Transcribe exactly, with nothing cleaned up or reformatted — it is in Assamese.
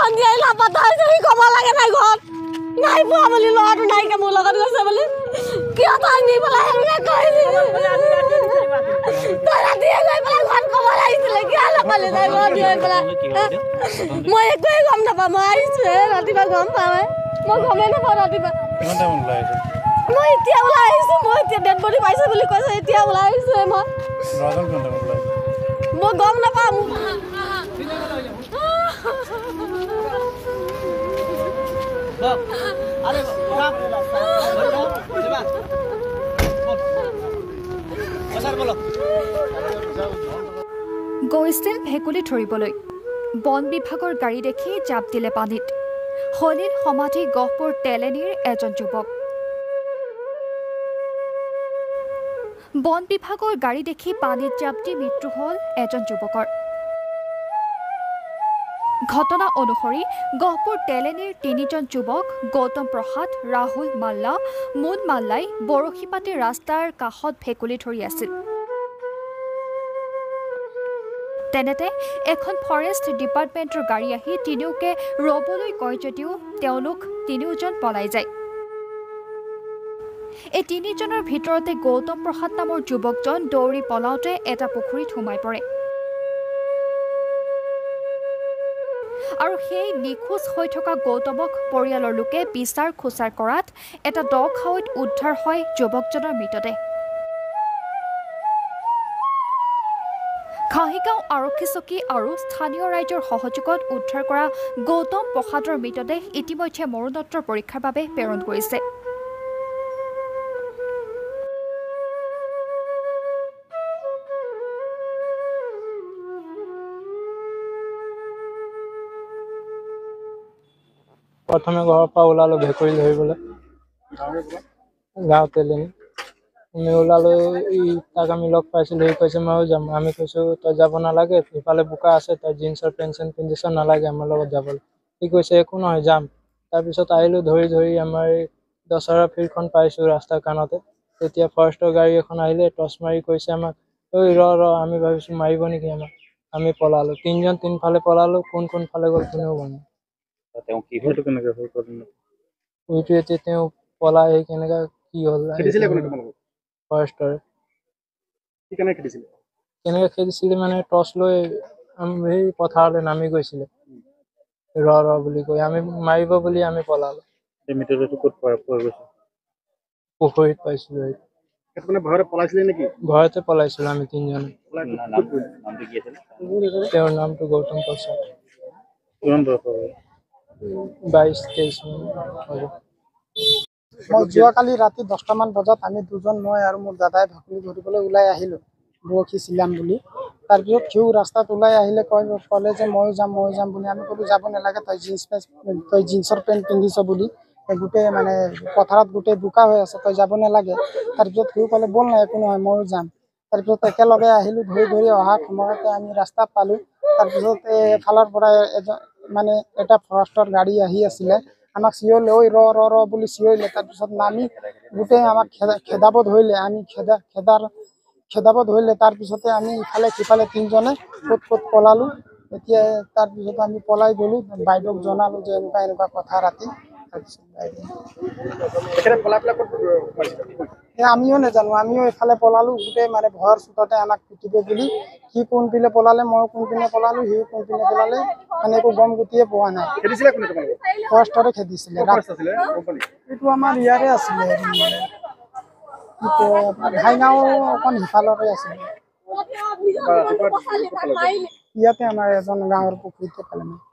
সন্ধিয়াই লাপাতা হৈছে সি ক'ব লাগে নাই ঘৰত নাই পোৱা বুলি ল'ৰাটো নাইকে মোৰ লগত গৈছে বুলি কিয় তই নি পেলাই সেনেকৈ কৈছিলি তই ৰাতিয়ে গৈ পেলাই ঘৰত ক'ব লাগিছিলে কিয় নাপালি তাই ঘৰত গৈ পেলাই মই একোৱেই গম নাপাওঁ মই আহিছোঁহে ৰাতিপুৱা গম পাওঁহে মই গমেই নাপাওঁ ৰাতিপুৱা মই এতিয়া ওলাই আহিছোঁ মই এতিয়া ডেড বডি পাইছোঁ বুলি কৈছে এতিয়া ওলাই আহিছোঁহে মই মই গম নাপাওঁ গৈছিল ভেকুলী ধৰিবলৈ বন বিভাগৰ গাড়ী দেখি জাপ দিলে পানীত হলিল সমাধি গহপুৰ তেলেনীৰ এজন যুৱক বন বিভাগৰ গাড়ী দেখি পানীত জাপ দি মৃত্যু হ'ল এজন যুৱকৰ ঘটনা অনুসৰি গহপুৰ তেলেনীৰ তিনিজন যুৱক গৌতম প্ৰসাদ ৰাহুল মাল্লা মুন মাল্লাই বৰশী পাতি ৰাস্তাৰ কাষত ভেকুলী ধৰি আছিল তেনেতে এখন ফৰেষ্ট ডিপাৰ্টমেণ্টৰ গাড়ী আহি তিনিওকে ৰবলৈ কয় যদিও তেওঁলোক তিনিওজন পলাই যায় এই তিনিজনৰ ভিতৰতে গৌতম প্ৰসাদ নামৰ যুৱকজন দৌৰি পলাওঁতে এটা পুখুৰীত সোমাই পৰে আৰু সেই নিখোজ হৈ থকা গৌতমক পৰিয়ালৰ লোকে বিচাৰ খোচাৰ কৰাত এটা দ খাৱৈত উদ্ধাৰ হয় যুৱকজনৰ মৃতদেহ খাহিগাঁও আৰক্ষী চকী আৰু স্থানীয় ৰাইজৰ সহযোগত উদ্ধাৰ কৰা গৌতম প্ৰসাদৰ মৃতদেহ ইতিমধ্যে মৰণোত্তৰ পৰীক্ষাৰ বাবে প্ৰেৰণ কৰিছে प्रथमे घर पर ओलालो भेकुरी धरिबले गाँव तेलेनी আমি ওলালো তাক আমি লগ পাইছিলোঁ সি কৈছে ময়ো যাম আমি কৈছোঁ তই যাব নালাগে ইফালে বোকা আছে তই জিন্সৰ পেণ্ট চেণ্ট পিন্ধিছ নালাগে আমাৰ লগত যাবলৈ সি কৈছে একো নহয় যাম তাৰপিছত আহিলোঁ ধৰি ধৰি আমাৰ দশহৰা ফিল্ডখন পাইছোঁ ৰাস্তাৰ কাণতে তেতিয়া ফৰেষ্টৰ গাড়ী এখন আহিলে টৰ্চ মাৰি কৈছে আমাক ঐ ৰ ৰ আমি ভাবিছোঁ মাৰিব নেকি আমাক আমি পলালোঁ তিনিজন তিনিফালে পলালোঁ কোন কোন ফালে গ'ল কোনেও গম উইটো এতিয়া তেওঁ পলাই আহি কেনেকৈ কি হ'ল ফৰেষ্টৰে কেনেকৈ খেদিছিলে মানে টৰ্চ লৈ সেই পথাৰলৈ নামি গৈছিলে ৰ ৰ বুলি কৈ আমি মাৰিব বুলি আমি পলালোঁ পুখুৰীত পাইছিলোঁ ঘৰতে পলাইছিলোঁ আমি তিনিজনে তেওঁৰ নামটো গৌতম প্ৰসাদ বাইছ তেইছ হ'ব মই যোৱাকালি ৰাতি দহটামান বজাত আমি দুজন মই আৰু মোৰ দাদাই ভেকুলী ধৰিবলৈ ওলাই আহিলোঁ বৰশী চিলাম বুলি তাৰপিছত সিও ৰাস্তাত ওলাই আহিলে কয় ক'লে যে ময়ো যাম ময়ো যাম বুলি আমি ক'লোঁ যাব নালাগে তই জিন্স পেণ্ট তই জিন্সৰ পেণ্ট পিন্ধিছ বুলি গোটেই মানে পথাৰত গোটেই বোকা হৈ আছে তই যাব নালাগে তাৰপিছত সিও ক'লে ব'ল নাই একো নহয় ময়ো যাম তাৰপিছত একেলগে আহিলোঁ ধৰি ধৰি অহা সময়তে আমি ৰাস্তা পালোঁ তাৰপিছত এফালৰ পৰা এজন মানে এটা ফৰেষ্টৰ গাড়ী আহি আছিলে আমাক চিঞৰিলে ঐ ৰ ৰ ৰ বুলি চিঞৰিলে তাৰপিছত নামি গোটেই আমাক খেদা খেদাব ধৰিলে আমি খেদা খেদাৰ খেদাব ধৰিলে তাৰপিছতে আমি ইফালে সিফালে তিনিজনে ক'ত ক'ত পলালোঁ এতিয়া তাৰপিছত আমি পলাই গ'লোঁ বাইদেউক জনালোঁ যে এনেকুৱা এনেকুৱা কথা ৰাতি আমিও নাজানো আমিও এইফালে পলালোঁ গোটেই মানে ভয়ৰ চোততে আমাক পিটিব বুলি সি কোনপিনে পলালে মই কোনপিনে পলালোঁ সি কোনপিনে পলালে মানে একো গম গতিয়ে পোৱা নাই ফৰেষ্টৰে খেদিছিলে এইটো আমাৰ ইয়াৰে আছিলে ঘাইগাঁও অকণ সিফালৰে আছিলে ইয়াতে আমাৰ এজন গাঁৱৰ পুখুৰীতে পালে